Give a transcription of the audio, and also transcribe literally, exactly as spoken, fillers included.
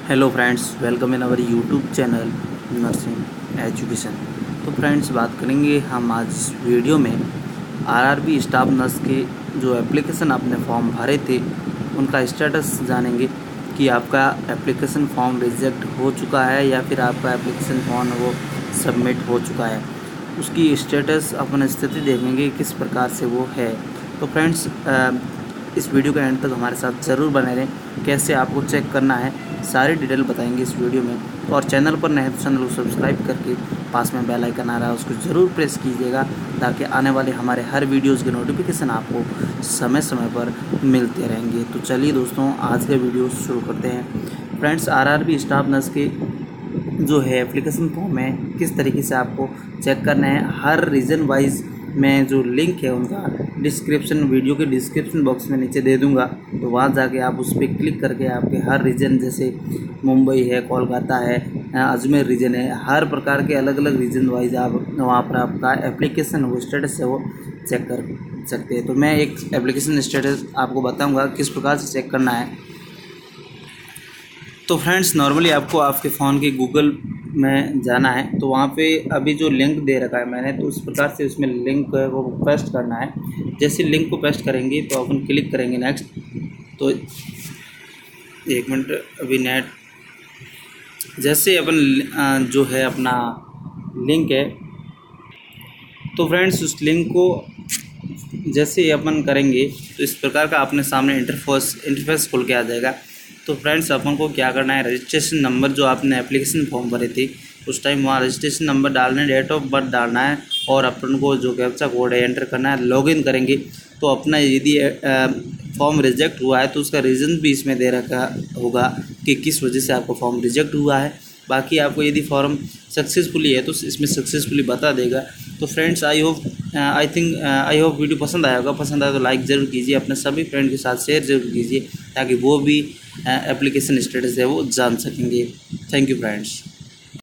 Hello friends, welcome in our YouTube channel nursing education. तो friends, बात करेंगे हम आज इस वीडियो में आरआरबी स्टाफ नर्स के जो एप्लीकेशन आपने फॉर्म भरे थे उनका स्टेटस जानेंगे कि आपका एप्लीकेशन फॉर्म रिजेक्ट हो चुका है या फिर आपका एप्लीकेशन फॉर्म वो सबमिट हो चुका है। उसकी स्टेटस अपन स्थिति देखेंगे किस प्रकार से वो है। तो फ्रेंड्स, इस वीडियो के एंड तक हमारे साथ ज़रूर बने रहें। कैसे आपको चेक करना है सारी डिटेल बताएंगे इस वीडियो में। और चैनल पर नए तो चैनल को सब्सक्राइब करके पास में बेल आइकन आ रहा है उसको ज़रूर प्रेस कीजिएगा ताकि आने वाले हमारे हर वीडियोज़ के नोटिफिकेशन आपको समय समय पर मिलते रहेंगे। तो चलिए दोस्तों, आज का वीडियो शुरू करते हैं। फ्रेंड्स, आरआरबी स्टाफ नर्स के जो है एप्लीकेशन फॉर्म है किस तरीके से आपको चेक करना है, हर रीजन वाइज मैं जो लिंक है उनका डिस्क्रिप्शन वीडियो के डिस्क्रिप्शन बॉक्स में नीचे दे दूंगा। तो वहाँ जाके आप उस पर क्लिक करके आपके हर रीजन, जैसे मुंबई है, कोलकाता है, अजमेर रीजन है, हर प्रकार के अलग अलग रीजन वाइज आप वहाँ पर आपका एप्लीकेशन वो स्टेटस है वो चेक कर सकते हैं। तो मैं एक एप्लीकेशन स्टेटस आपको बताऊँगा किस प्रकार से चेक करना है। तो फ्रेंड्स, नॉर्मली आपको आपके फ़ोन के गूगल में जाना है, तो वहाँ पे अभी जो लिंक दे रखा है मैंने, तो उस प्रकार से उसमें लिंक है वो पेस्ट करना है। जैसे लिंक को पेस्ट करेंगे तो अपन क्लिक करेंगे नेक्स्ट। तो एक मिनट, अभी नेट जैसे अपन जो है अपना लिंक है, तो फ्रेंड्स उस लिंक को जैसे ही अपन करेंगे तो इस प्रकार का अपने सामने इंटरफेस इंटरफेस खुल के आ जाएगा। तो फ्रेंड्स, अपन को क्या करना है, रजिस्ट्रेशन नंबर जो आपने एप्लीकेशन फॉर्म भरे थे उस टाइम वहाँ रजिस्ट्रेशन नंबर डालना है, डेट ऑफ बर्थ डालना है और अपन को जो कैप्चा कोड है एंटर करना है। लॉगिन करेंगे तो अपना यदि फॉर्म रिजेक्ट हुआ है तो उसका रीज़न भी इसमें दे रखा होगा कि किस वजह से आपका फॉर्म रिजेक्ट हुआ है। बाकी आपको यदि फॉर्म सक्सेसफुली है तो इसमें सक्सेसफुली बता देगा। तो friends, I hope I think I hope video पसंद आया होगा। पसंद आया तो लाइक ज़रूर कीजिए, अपने सभी फ्रेंड के साथ शेयर ज़रूर कीजिए ताकि वो भी एप्लीकेशन स्टेटस है वो जान सकेंगे। Thank you friends.